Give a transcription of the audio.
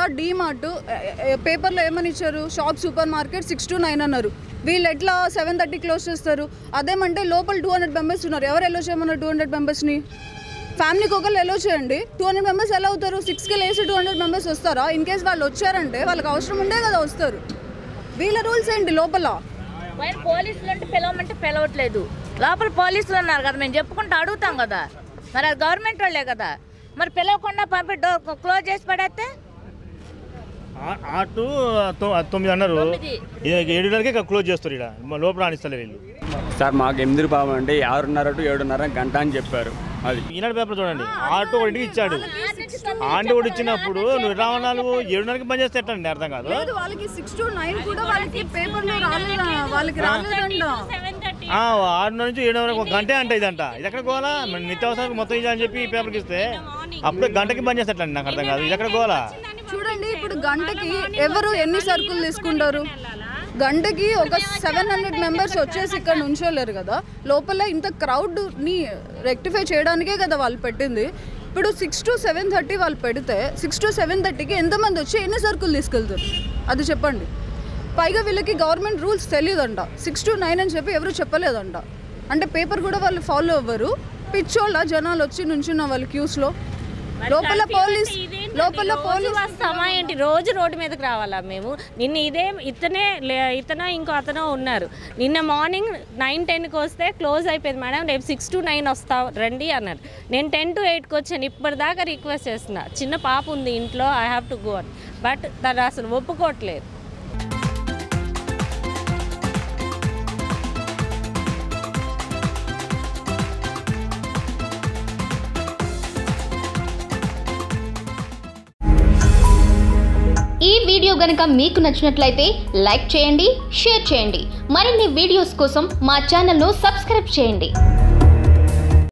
కదా డీమార్ట్ పేపర్లో ఏమని ఇచ్చారు, షాప్ సూపర్ మార్కెట్ 6 to 9 అన్నారు. వీళ్ళు ఎట్లా 7:30 క్లోజ్ చేస్తారు? అదేమంటే లోపల 200 మెంబర్స్ ఉన్నారు. ఎవరు ఎలో చేయమన్నారు 200 మెంబర్స్ని? ఫ్యామిలీకి ఒకళ్ళు ఎలో చేయండి. 200 మెంబర్స్ ఎలా అవుతారు? 6కి లేసి 200 మెంబర్స్ వస్తారా? ఇన్ కేస్ వాళ్ళు వచ్చారంటే వాళ్ళకి అవసరం ఉండే కదా వస్తారు. వీళ్ళ రూల్స్ ఏంటి లోపల? పోలీసులు అంటే పిలవమంటే పిలవట్లేదు. లోపల పోలీసులు ఉన్నారు కదా, మేము చెప్పుకుంటూ అడుగుతాం కదా, మరి అది గవర్నమెంట్ వాళ్ళే కదా, మరి పిలవకుండా పంపి డోర్ క్లోజ్ చేసి పడేస్తే 9 అన్నారు, 7:30కే క్లోజ్ చేస్తారు. ఇక్కడ లోపల రాణిస్తలే వీళ్ళు. సార్ మాకు 8 బాబు అంటే 6:30 to 7:30 గంట అని చెప్పారు. అది ఈనాడు పేపర్ చూడండి, ఆటో ఒకటికి ఇచ్చాడు. ఆంటీ కూడా ఇచ్చినప్పుడు నువ్వు రావణాలు 7:30కి పని చేస్తే ఎట్లా అర్థం కాదు. వాళ్ళకి 6 to 9 కూడా వాళ్ళకి పేపర్లో రాలేదా? వాళ్ళకి రాలేదంట. 6 నుంచి 7 వరకు 1 గంటే అంటే ఇదంట. ఇది ఎక్కడ గోలా? నిత్యావసరానికి మొత్తం ఇదని చెప్పి ఈ పేపర్కి ఇస్తే అప్పుడే గంటకి పని చేస్తే నాకు అర్థం కాదు. ఇది ఎక్కడ గోలా? చూడండి, ఇప్పుడు గంటకి ఎవరు ఎన్ని సరుకులు తీసుకుంటారు? గంటకి ఒక 700 మెంబర్స్ వచ్చేసి ఇక్కడ నుంచోలేరు కదా. లోపల ఇంత క్రౌడ్ని రెక్టిఫై చేయడానికే కదా వాళ్ళు పెట్టింది. ఇప్పుడు 6 to 7:30 వాళ్ళు పెడితే 6 to 7:30కి ఎంతమంది వచ్చి ఎన్ని సరుకులు తీసుకెళ్తారు అది చెప్పండి. పైగా వీళ్ళకి గవర్నమెంట్ రూల్స్ తెలియదంట. 6 to 9 అని చెప్పి ఎవరు చెప్పలేదంట. అంటే పేపర్ కూడా వాళ్ళు ఫాలో అవ్వరు. పిచ్చోళ్ళ జనాలు వచ్చి నుంచున్న వాళ్ళు క్యూస్లో. లోపల పోలీస్ ఏంటి రోజు రోడ్డు మీదకి రావాలా మేము? నిన్న ఇతను ఇంకో అతను ఉన్నారు. నిన్న మార్నింగ్ 9-10కి వస్తే క్లోజ్ అయిపోయింది మేడం, రేపు 6 to 9 వస్తా రండి అన్నారు. నేను 10 to 8కి వచ్చాను. ఇప్పటిదాకా రిక్వెస్ట్ చేస్తున్నా, చిన్న పాప ఉంది ఇంట్లో, ఐ హ్యావ్ టు గో అని. బట్ తను అసలు ఒప్పుకోవట్లేదు. ఈ వీడియో గనుక మీకు నచ్చినట్లయితే లైక్ చేయండి, షేర్ చేయండి. మరిన్ని వీడియోస్ కోసం మా ఛానల్ను సబ్స్క్రైబ్ చేయండి.